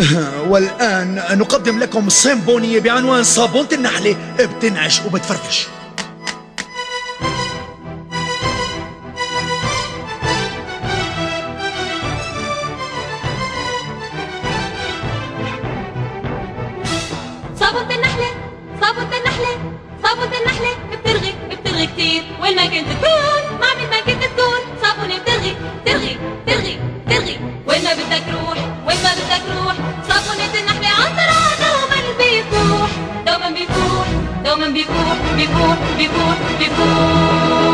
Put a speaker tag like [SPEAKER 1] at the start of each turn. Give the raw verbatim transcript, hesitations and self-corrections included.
[SPEAKER 1] والآن نقدم لكم سيمفونية بعنوان صابونة النحلة، بتنعش وبتفرفش.
[SPEAKER 2] صابونة النحلة صابونة النحلة صابونة النحلة بترغي بترغي كتير، وين ما كنت تكون مع مين ما كنت تكون صابونة بترغي بترغي بترغي بترغي، وين ما بدك روح وين ما بدك روح صابونة النحلة عطرها دوما بيفوح دوما بيفوح دوما بيفوح بيفوح بيفوح بيفوح.